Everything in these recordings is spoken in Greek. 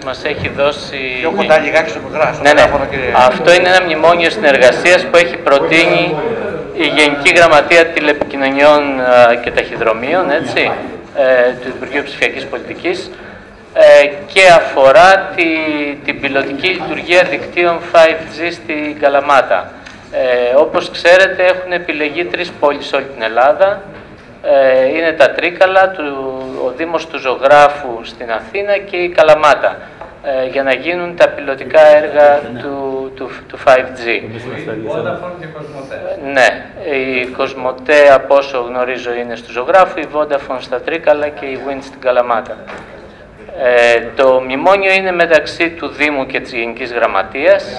μας έχει δώσει... Πιο κοντά λιγάκι στο μικρό. Ναι. Αυτό είναι ένα μνημόνιο συνεργασίας που έχει προτείνει η Γενική Γραμματεία Τηλεπικοινωνιών και Ταχυδρομείων, έτσι, του Υπουργείου Ψηφιακής Πολιτικής, και αφορά την πιλωτική λειτουργία δικτύων 5G στην Καλαμάτα. Όπως ξέρετε, έχουν επιλεγεί 3 πόλεις σε όλη την Ελλάδα. Είναι τα Τρίκαλα, ο Δήμος του Ζωγράφου στην Αθήνα και η Καλαμάτα, για να γίνουν τα πιλωτικά έργα του 5G. Vodafone και Κοσμοτέ. Ναι, η Κοσμοτέ, από όσο γνωρίζω, είναι στο Ζωγράφου, η Vodafone στα Τρίκαλα και η Wind στην Καλαμάτα. Το μνημόνιο είναι μεταξύ του Δήμου και της Γενικής Γραμματείας.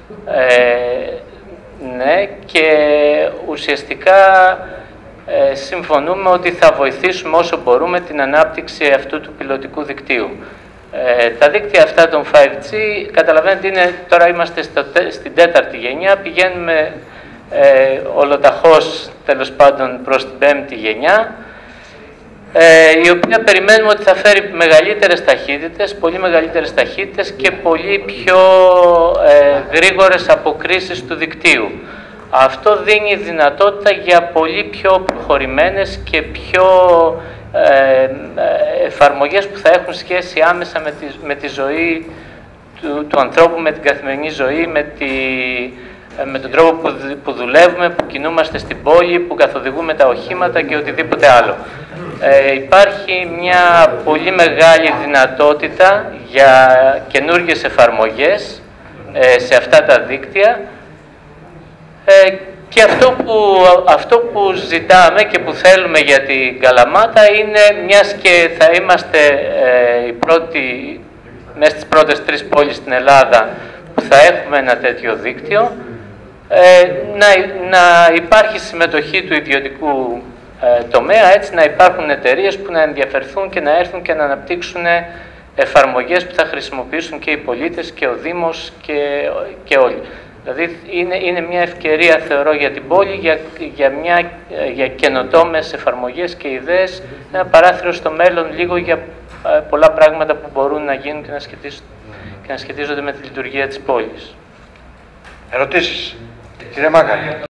Ναι, και ουσιαστικά συμφωνούμε ότι θα βοηθήσουμε όσο μπορούμε την ανάπτυξη αυτού του πιλωτικού δικτύου. Τα δίκτυα αυτά των 5G, καταλαβαίνετε, τώρα είμαστε στην 4η γενιά, πηγαίνουμε ολοταχώς, τέλος πάντων, προς την 5η γενιά, η οποία περιμένουμε ότι θα φέρει μεγαλύτερες ταχύτητες, πολύ μεγαλύτερες ταχύτητες και πολύ πιο γρήγορες αποκρίσεις του δικτύου. Αυτό δίνει δυνατότητα για πολύ πιο προχωρημένες και πιο εφαρμογές που θα έχουν σχέση άμεσα με τη ζωή του ανθρώπου, με την καθημερινή ζωή, με τον τρόπο που δουλεύουμε, που κινούμαστε στην πόλη, που καθοδηγούμε τα οχήματα και οτιδήποτε άλλο. Υπάρχει μια πολύ μεγάλη δυνατότητα για καινούργιες εφαρμογές σε αυτά τα δίκτυα, και αυτό που ζητάμε και που θέλουμε για την Καλαμάτα είναι, μιας και θα είμαστε οι πρώτοι, μέσα στις πρώτες 3 πόλεις στην Ελλάδα που θα έχουμε ένα τέτοιο δίκτυο, να υπάρχει συμμετοχή του ιδιωτικού τομέα, έτσι να υπάρχουν εταιρείες που να ενδιαφερθούν και να έρθουν και να αναπτύξουν εφαρμογές που θα χρησιμοποιήσουν και οι πολίτες και ο Δήμος και όλοι. Δηλαδή είναι μια ευκαιρία, θεωρώ, για την πόλη, για καινοτόμες εφαρμογές και ιδέες, ένα παράθυρο στο μέλλον λίγο για πολλά πράγματα που μπορούν να γίνουν και να σχετίζονται με τη λειτουργία της πόλης. Ερωτήσεις, κύριε Μάγκα.